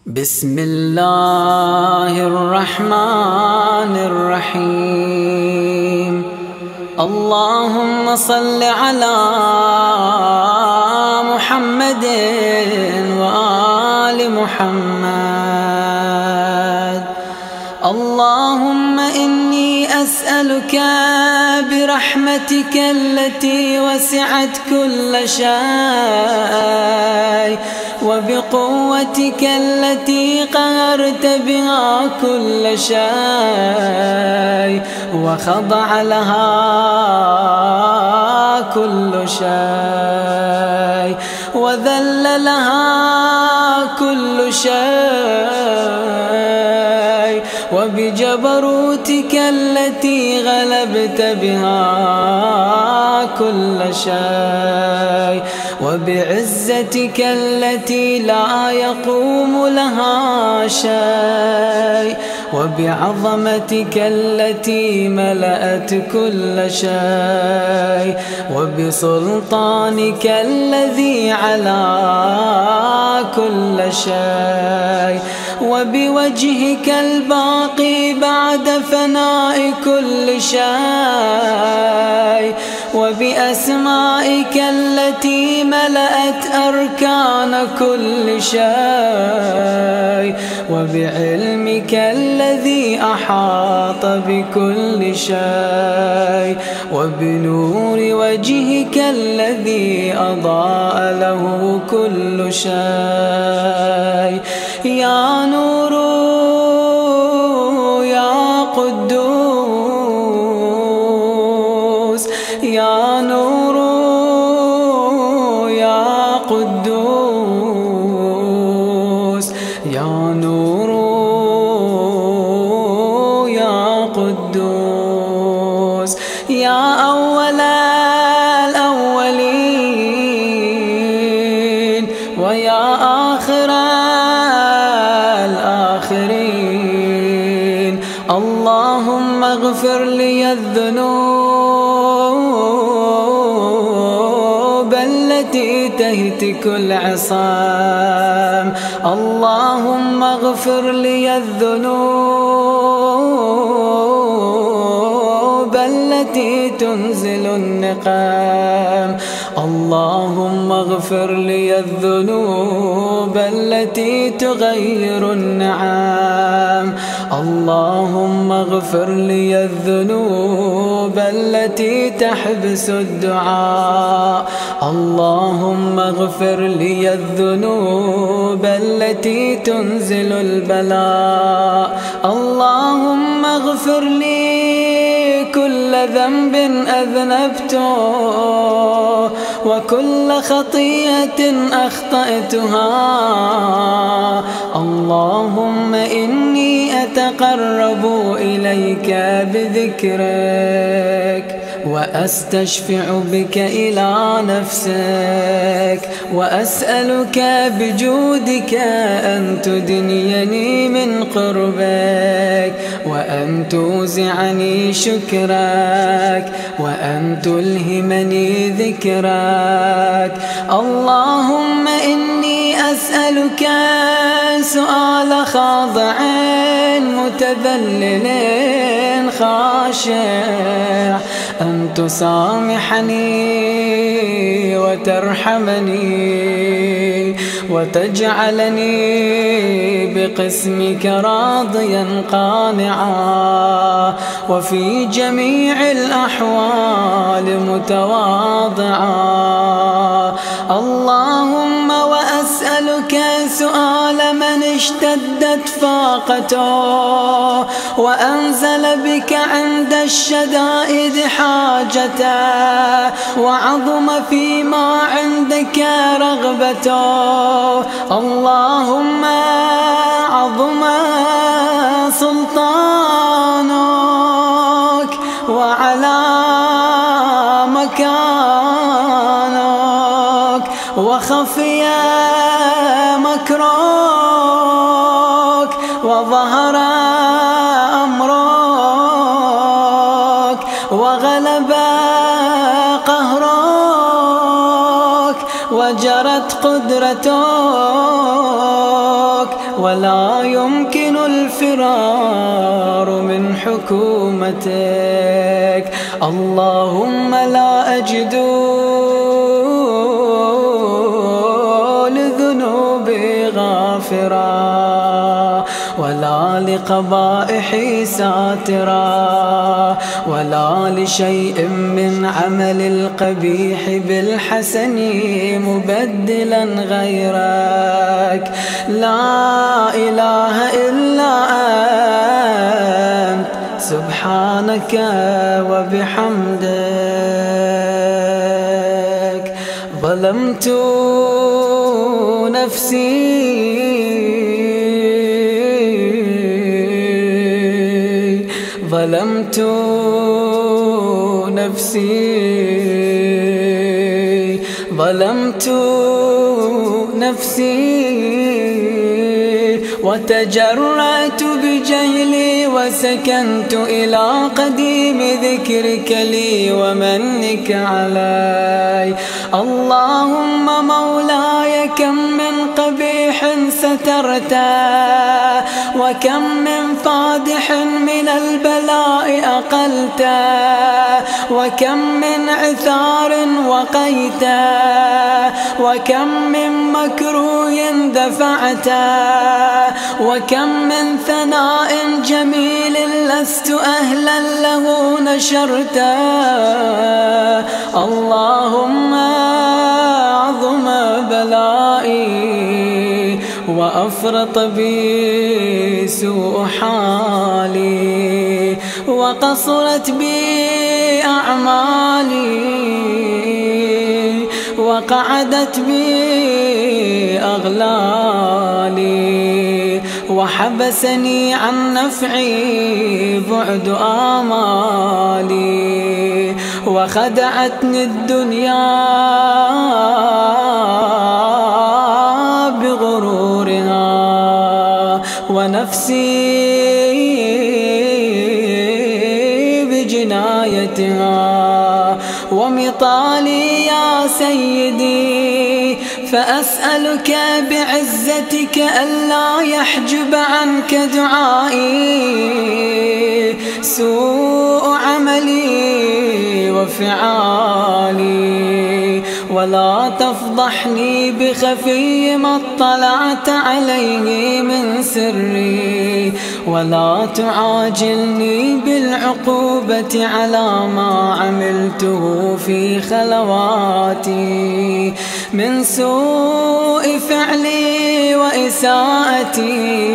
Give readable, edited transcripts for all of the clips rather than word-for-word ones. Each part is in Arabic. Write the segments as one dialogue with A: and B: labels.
A: بسم الله الرحمن الرحيم. اللهم صل على محمد وآل محمد. اللهم إني أسألك برحمتك التي وسعت كل شيء وبقوتك التي قهرت بها كل شيء وخضع لها كل شيء وذل لها كل شيء وبجبروتك التي غلبت بها كل شيء وبعزتك التي لا يقوم لها شيء وبعظمتك التي ملأت كل شيء وبسلطانك الذي على كل شيء وبوجهك الباقي بعد فناء كل شيء وبأسمائك التي ملأت أركان كل شيء وبعلمك الذي أحاط بكل شيء وبنور وجهك الذي أضاء له كل شيء. يا نور يا قدوس، يا نور يا قدوس، يا نور يا قدوس. يا أول الأولين ويا آخر الآخرين. اللهم اغفر لي الذنوب التي تهتك العصام. اللهم اغفر لي الذنوب التي تنزل النقام. اللهم اغفر لي الذنوب التي تغير النعام. اللهم اغفر لي الذنوب التي تحبس الدعاء. اللهم اغفر لي الذنوب التي تنزل البلاء. اللهم اغفر لي كل ذنب أذنبته وكل خطيئة أخطأتها. اللهم إني أتقرب إليك بذكرك وأستشفع بك إلى نفسك وأسألك بجودك أن تدنيني من قربك وأن توزعني شكرك وأن تلهمني ذكرك. اللهم إني أسألك سؤال خاضع متذلل خاشع أن تسامحني وترحمني وتجعلني بقسمك راضيا قانعا وفي جميع الأحوال متواضعا. اللهم وأسألك سؤال من اشتدت فاقته وأنزل بك عند الشدائد حاجته وعظم فيما عندك رغبته. اللهم عظم سلطانك وعلى مكانك وخفي مكرك وظهر أمرك وغلب قهرك وجرت قدرتك ولا يمكن الفرار من حكومتك. اللهم لا أجد لذنوبي غافرا ولا لقبائحي ساترا ولا لشيء من عمل القبيح بالحسن مبدلا غيرك. لا إله إلا أنت سبحانك وبحمدك. ظلمت نفسي وتجرأت بجهلي وسكنت إلى قديم ذكرك لي ومنك علي. اللهم مولاي كم من قبيح سترته وكم من فادح من البلاء أقلته وكم من عثار وقيته وكم من مكروه دفعته وكم من ثناء جميل لست أهلا له نشرته. اللهم عظم بلائي وأفرط بي سوء حالي وقصرت بي أعمالي وقعدت بي أغلالي وحبسني عن نفعي بعد آمالي وخدعتني الدنيا بغرورها ونفسي بجنايتها ومطالي يا سيدي. فأسألك بعزتك ألا يحجب عنك دعائي سوء عملي وفعالي ولا تفضحني بخفي ما اطلعت عليه من سري ولا تعاجلني بالعقوبة على ما عملته في خلواتي من سوء فعلي وإساءتي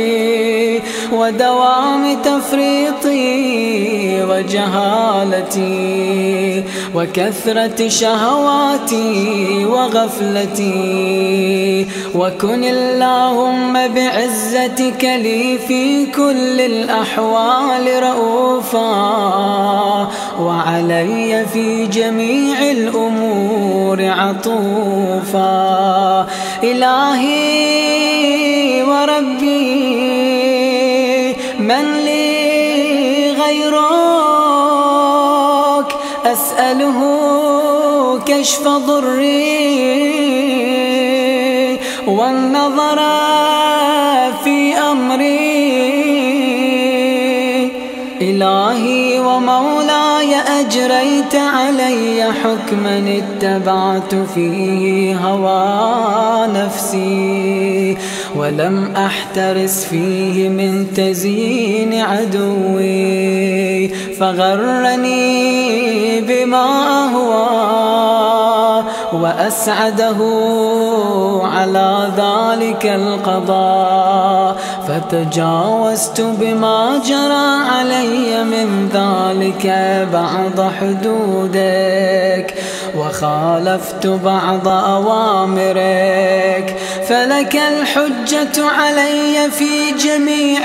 A: ودوام تفريطي وجهالتي وكثرة شهواتي وغفلتي. وكن اللهم بعزتك لي في كل الأحوال رؤوفا وعلي في جميع الأمور عطوفا. إلهي وربي من لي غيرك أسأله كشف ضري والنظر في أمري. إلهي ومولاي أجريت علي حكما اتبعت فيه هوى نفسي ولم أحترس فيه من تزيين عدوي فغرني بما أهوى وأسعده على ذلك القضاء فتجاوزت بما جرى علي من ذلك بعض حدودك وخالفت بعض أوامرك فلك الحجة علي في جميع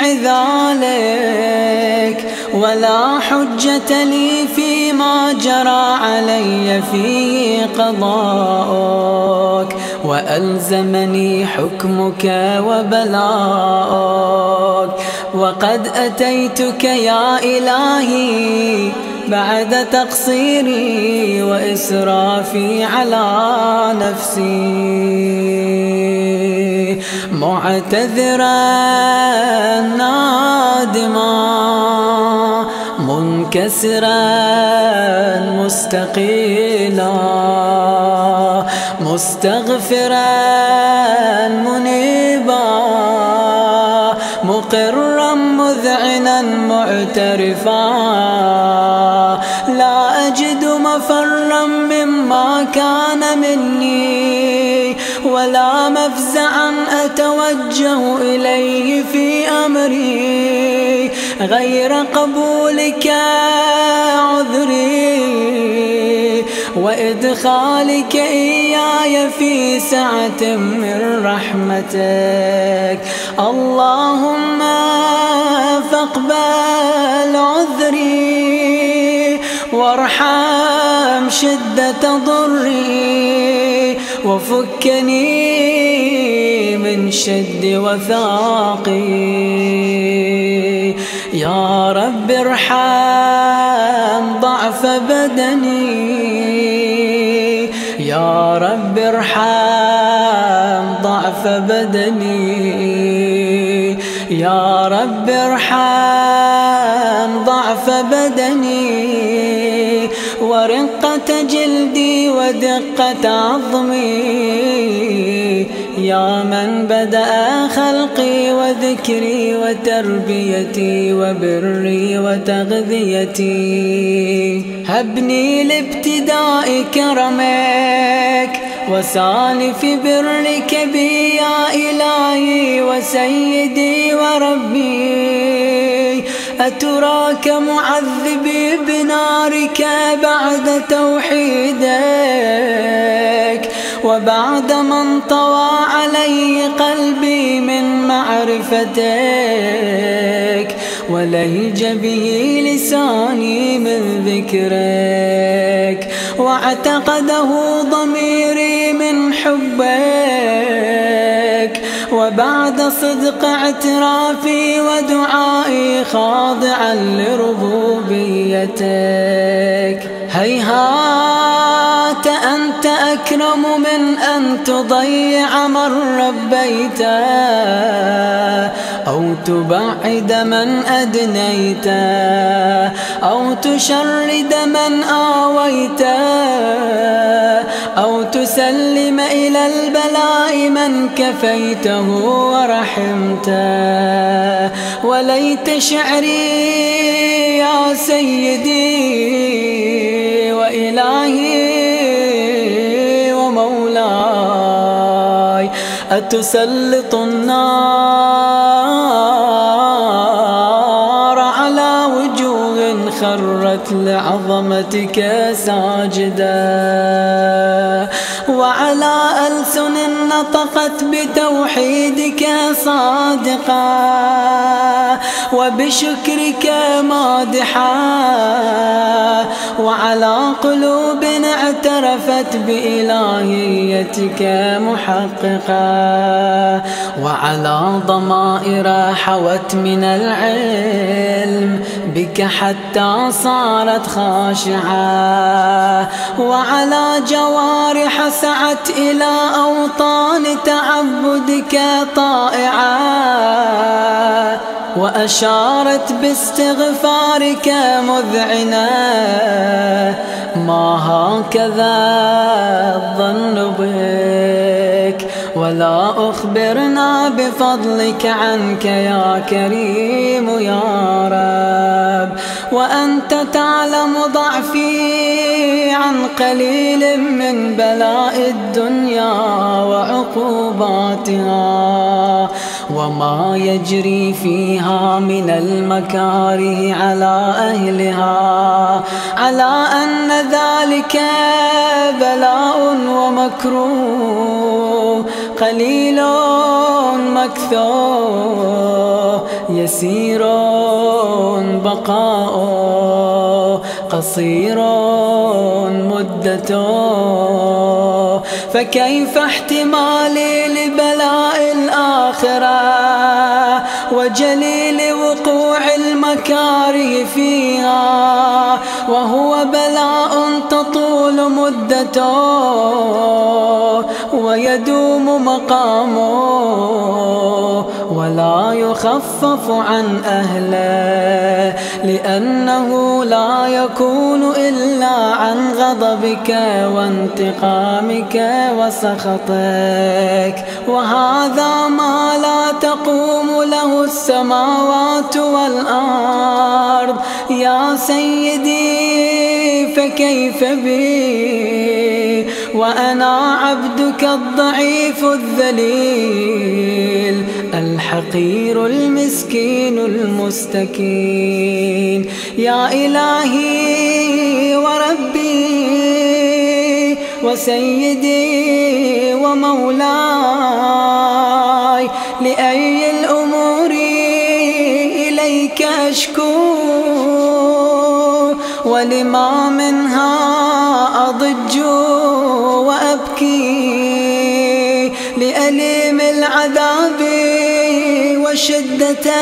A: ذلك ولا حجة لي فيما جرى علي فيه قضاءك وألزمني حكمك وبلاءك. وقد أتيتك يا إلهي بعد تقصيري وإسرافي على نفسي معتذرا نادما منكسرا مستقيلا مستغفرا منيبا مقرا مذعنا معترفا لا أجد مفرا مما كان مني ولا مفزعا أتوجه إليه في أمري غير قبولك عذري وإدخالك إياي في سعة من رحمتك. اللهم فاقبل عذري وارحم شدة ضري وفكني من شد وثاقي. يا رب ارحم ضعف بدني يا رب ارحم ضعف بدني يا رب ارحم ضعف بدني ورقة جلدي ودقة عظمي. يا من بدأ خلقي وذكري وتربيتي وبري وتغذيتي هبني لابتداء كرمك وسالف برك بي يا إلهي وسيدي وربي. أتراك معذبي بنارك بعد توحيدك وبعد من طوى علي قلبي من معرفتك ولهج به لساني من ذكرك واعتقده ضميري من حبك وبعد صدق اعترافي ودعائي خاضعا لربوبيتك. هيهات أنت أكرم من أن تضيع من ربيت أو تبعد من أدنيت أو تشرد من آويت أو تسلم إلى البلاء من كفيته ورحمته. وليت شعري يا سيدي وإلهي ومولاي أتسلط النار على وجوه خرت لعظمتك ساجدا وعلى ألسن نطقت بتوحيدك صادقا وبشكرك مادحا وعلى قلوب اعترفت بإلهيتك محققا وعلى ضمائر حوت من العلم بك حتى صارت خاشعة وعلى جوارح سعت إلى أوطان تعبدك طائعة وأشارت باستغفارك مذعنة. ما هكذا الظن بك ولا أخبرنا بفضلك عنك يا كريم يا رب. وأنت تعلم ضعفي عن قليل من بلاء الدنيا وعقوباتها وما يجري فيها من المكاره على أهلها على أن ذلك بلاء ومكروه قليل مكثور يسير بقاء قصير مدته. فكيف احتمالي لبلاء الآخرة وجليل وقوع المكاره فيها وهو بلاء تطول مدته ويدوم مقامه ولا يخفف عن أهله، لأنه لا يكون إلا عن غضبك وانتقامك وسخطك، وهذا ما لا تقوم له السماوات والأرض. يا سيدي فكيف بي وأنا عبدك الضعيف الذليل الحقير المسكين المستكين. يا إلهي وربي وسيدي ومولاي، لأي الأمور إليك أشكو ولما منها أضج وأبكي، لأليم العذاب وشدته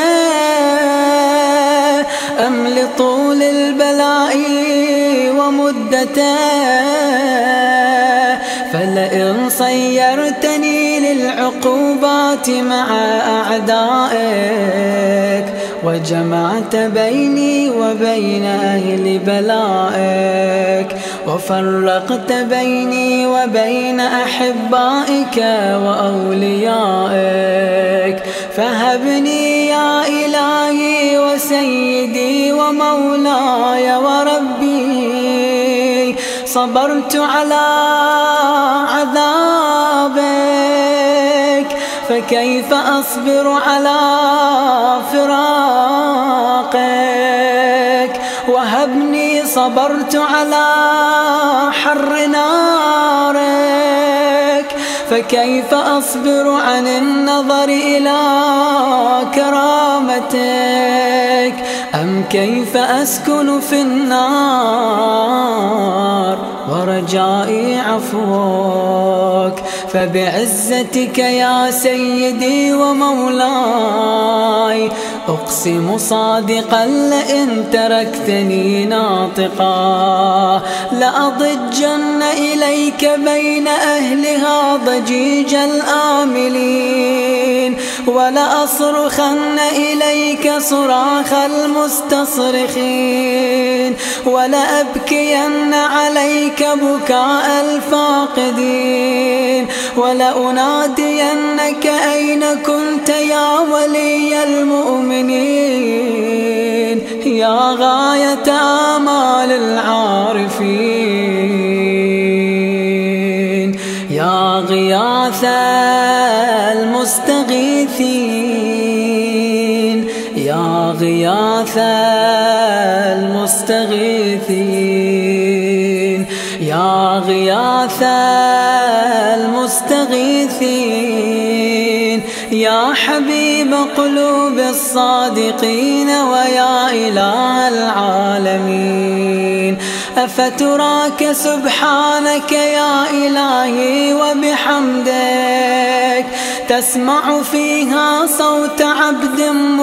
A: أم لطول البلاء ومدته؟ فلئن صيرتني للعقوبات مع أعدائك وجمعت بيني وبين أهل بلائك وفرقت بيني وبين أحبائك وأوليائك، فهبني يا إلهي وسيدي ومولاي وربي، صبرت على عذابك فكيف أصبر على فراقك؟ وهبني صبرت على حر نارك فكيف أصبر عن النظر إلى كرامتك؟ أم كيف أسكن في النار ورجائي عفوك؟ فبعزتك يا سيدي ومولاي أقسم صادقا لئن تركتني ناطقا لأضجن إليك بين أهلها ضجيج الآملين، ولأصرخن إليك صراخ المستصرخين، ولأبكين عليك بكاء الفاقدين، ولأنادينك أين كنت يا ولي المؤمنين، يا غاية آمال العارفين، يا غياث المستغيثين، يا غياث المستغيثين، يا غياث المستغيثين، يا حبيب قلوب الصادقين ويا إله العالمين. أفتراك سبحانك يا إلهي وبحمدك تسمع فيها صوت عبد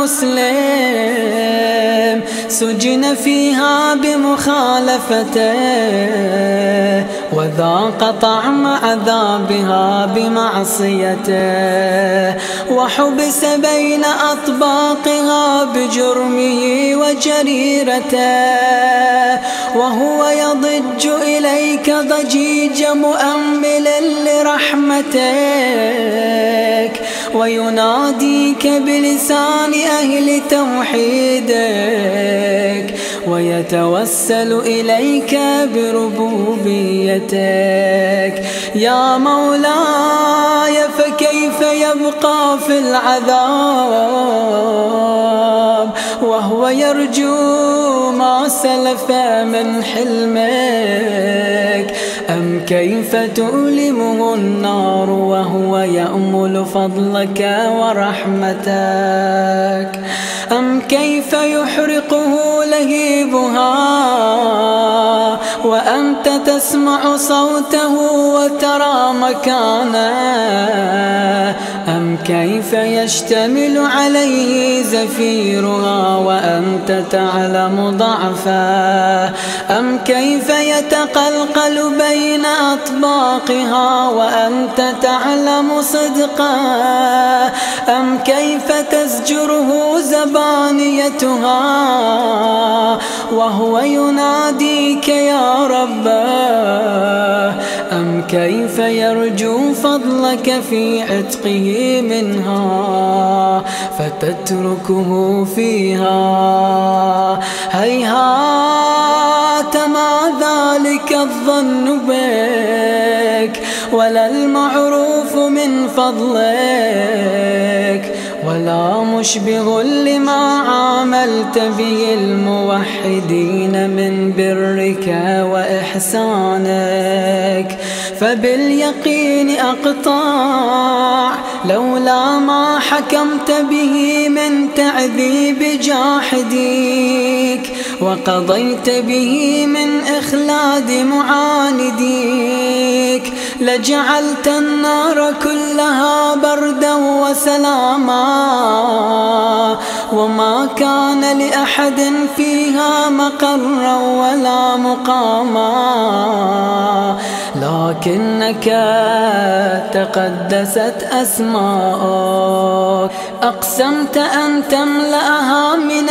A: مسلم سجن فيها بمخالفته وذاق طعم عذابها بمعصيته وحبس بين أطباقها بجرمه وجريرته وهو يضج إليك ضجيج مؤمل لرحمتك ويناديك بلسان أهل توحيدك ويتوسل إليك بربوبيتك. يا مولاي فكيف يبقى في العذاب وهو يرجو ما سلف من حلمك؟ أم كيف تؤلمه النار وهو يأمل فضلك ورحمتك؟ أم كيف يحرقه لهيبها وأنت تسمع صوته وترى مكانه، أم كيف يشتمل عليه زفيرها وأنت تعلم ضعفه، أم كيف يتقلقل بين أطباقها وأنت تعلم صدقه، أم كيف تزجره زبانيتها وهو يناديك يا ربه، أم كيف يرجو فضلك في عتقه منها فتتركه فيها. هيهات ما ذلك الظن بك ولا المعروف من فضلك، ولا مشبه لما عاملت به الموحدين من برك وإحسانك، فباليقين أقطع لولا ما حكمت به من تعذيب جاحديك، وقضيت به من إخلاد معانديك، لجعلت النار كلها بردا وسلاما، وما كان لأحد فيها مقرا ولا مقاما، لكنك تقدست أسماءك، أقسمت أن تملأها من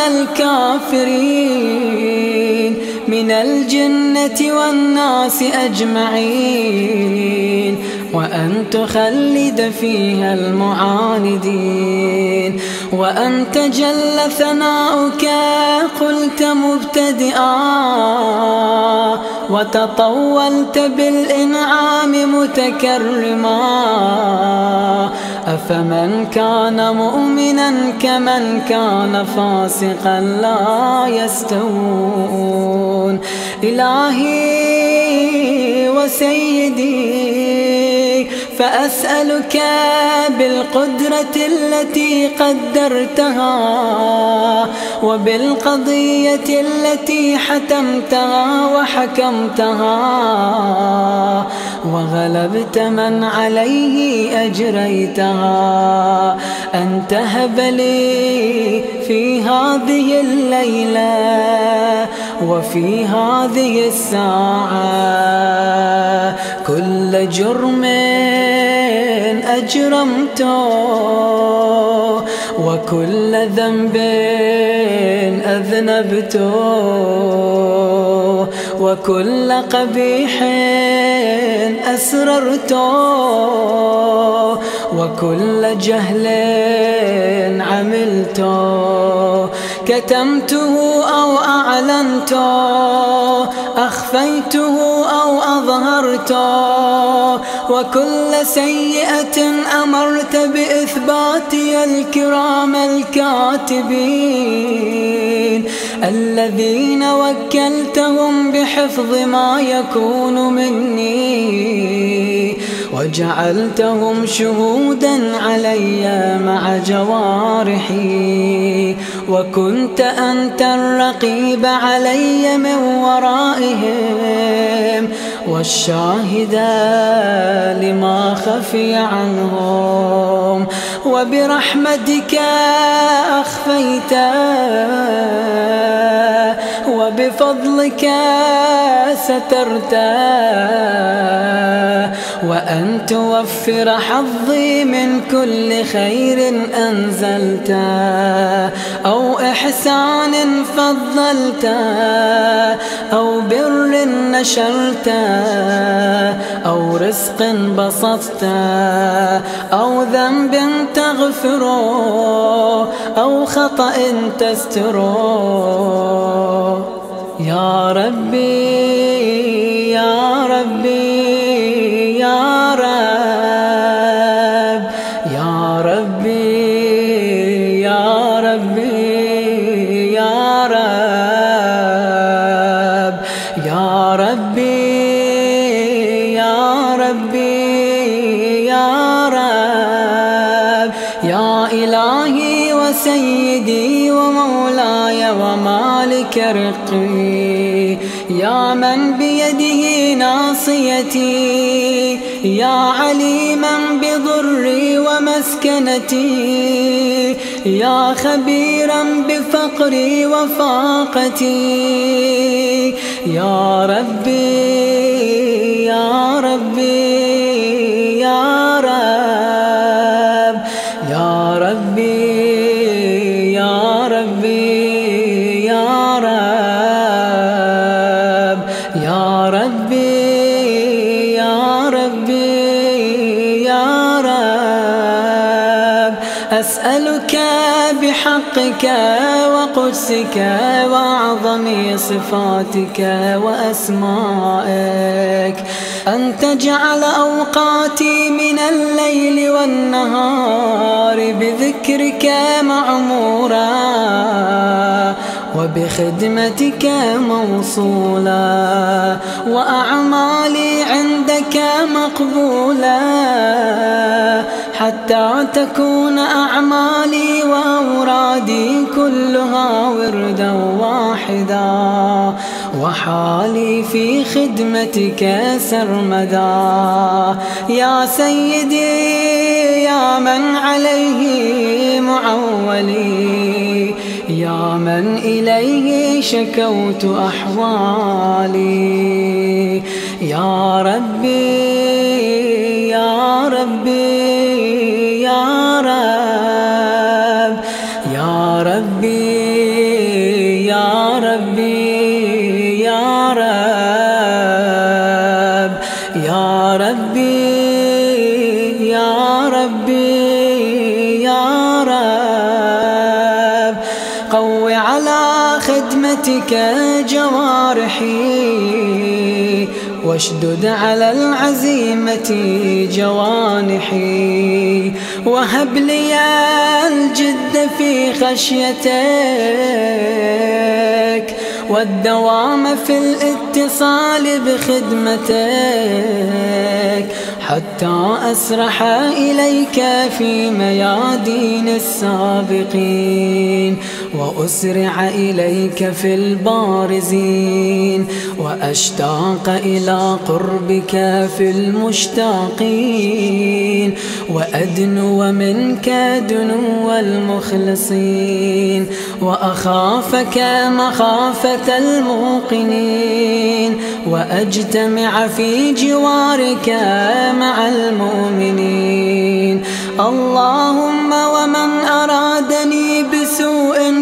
A: الكافرين من الجنة والناس أجمعين، وأن تخلد فيها المعاندين، وأنت جل ثناؤك قلت مبتدئا وتطولت بالإنعام متكرما، أفمن كان مؤمنا كمن كان فاسقا لا يستوون. إلهي وسيدي فأسألك بالقدرة التي قدرتها وبالقضية التي حتمتها وحكمتها وغلبت من عليه أجريتها، أن تهب لي في هذه الليلة وفي هذه الساعة كل جرم أجرمته وكل ذنب أذنبته وكل قبيح أسررته وكل جهل عملته، كتمته أو أعلنته، أخفيته أو أظهرته، وكل سيئة أمرت بإثباتي الكرام الكاتبين الذين وكلتهم بحفظ ما يكون مني، وجعلتهم شهودا علي مع جوارحي، وكنت أنت الرقيب علي من ورائهم والشاهد لما خفي عنهم، وبرحمتك أخفيت وبفضلك سترت، وأن توفر حظي من كل خير أنزلت أو إحسان فضلت أو بر نشرت أو رزق بسطت أو ذنب تغفره أو خطأ تستره. يا ربي يا ربي يا رب يا ربي يا ربي يا رب يا ربي يا ربي يا رب يا إلهي إلهي وسيدي ومولاي ومالك رقي، يا من بيده ناصيتي، يا عليما بضري ومسكنتي، يا خبيرا بفقري وفاقتي، يا ربي يا ربي يا رب، يا ربي يا ربي يا رب، يا ربي يا ربي يا رب. أسألك بحقك وقدسك وأعظم صفاتك وأسمائك أن تجعل أوقاتي من الليل والنهار بذكرك معمورا، وبخدمتك موصولا، وأعمالي عندك مقبولا، حتى تكون أعمالي وأورادي كلها وردا واحدا، وحالي في خدمتك سرمدا. يا سيدي يا من عليه معولي، يا من إليه شكوت أحوالي، يا ربي يا ربي يا رب، يا ربي يا ربي يا رب، يا ربي يا ربي يا رب. قو على خدمتك جوارحي، واشدد على العزيمة جوانحي، وهب لي الجد في خشيتك، والدوام في الاتصال بخدمتك، حتى أسرح إليك في ميادين السابقين، وأسرع إليك في البارزين، وأشتاق إلى قربك في المشتاقين، وأدنو منك دنو المخلصين، وأخافك مخافة الموقنين، وأجتمع في جوارك مع المؤمنين. اللهم ومن أرادني بسوء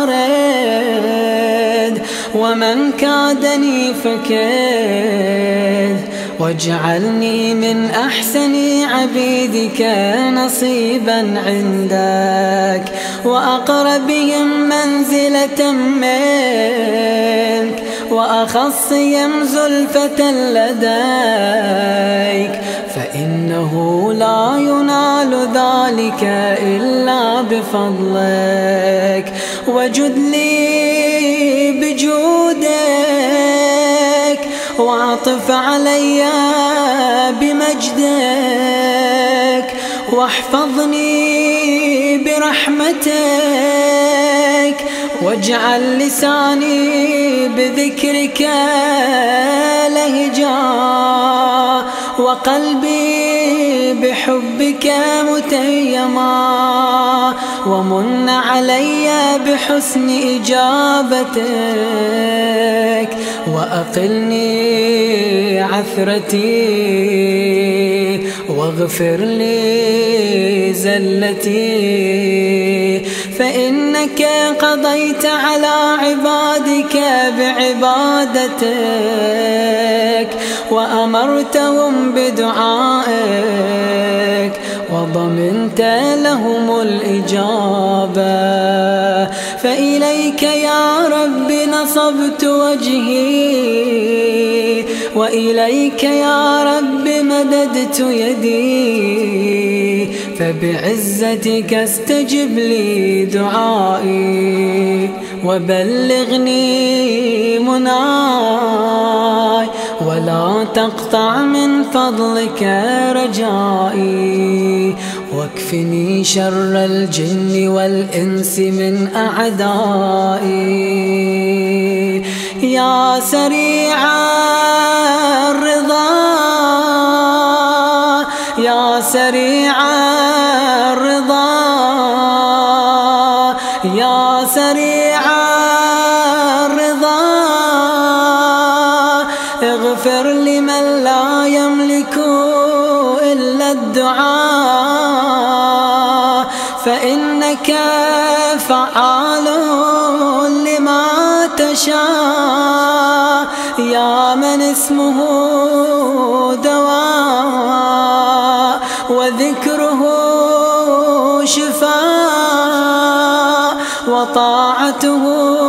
A: فأرد، ومن كادني فكد، واجعلني من أحسن عبيدك نصيبا عندك، وأقربهم منزلة منك، وأخصهم زلفة لديك، فإنه لا ينال ذلك إلا بفضلك. وجد لي بجودك، واعطف علي بمجدك، واحفظني برحمتك، واجعل لساني بذكرك لهجا، وقلبي بحبك متيما، ومن علي بحسن إجابتك، وأقلني عثرتي، واغفر لي زلتي، فإنك قضيت على عبادك بعبادتك، وأمرتهم بدعائك، وضمنت لهم الإجابة. فإليك يا رب نصبت وجهي، وإليك يا رب مددت يدي، فبعزتك استجب لي دعائي، وبلغني مناي، ولا تقطع من فضلك رجائي، واكفني شر الجن والإنس من أعدائي. يا سريع الرضا يا سريع الرضا يا سريع الرضا اغفر لمن لا يملك إلا الدعاء، فإنك فعال لما تشاء. يا من اسمه دواء وذكره شفاء وطاعته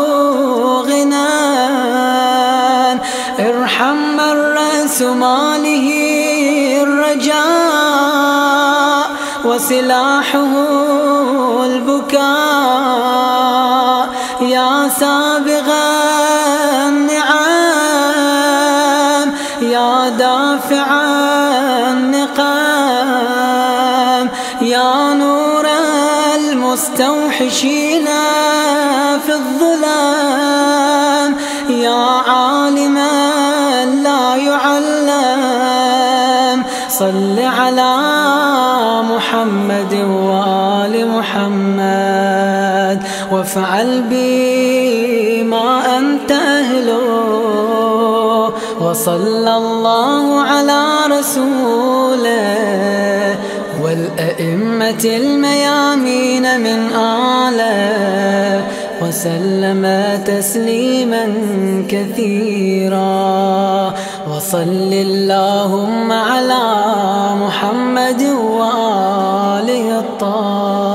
A: غنى، ارحم من رأس ماله الرجاء وسلاحه البكاء. يا سابغ النعم يا دافع النقام، يا نور المستوحشين في الظلام، يا عالما لا يعلم. صل على محمد وآل محمد وافعل بي ما أنت أهله، وصلى الله على رسوله والأئمة الميامين من آله، وسلم تسليما كثيرا. وصل اللهم على محمد وآله الطاهرين.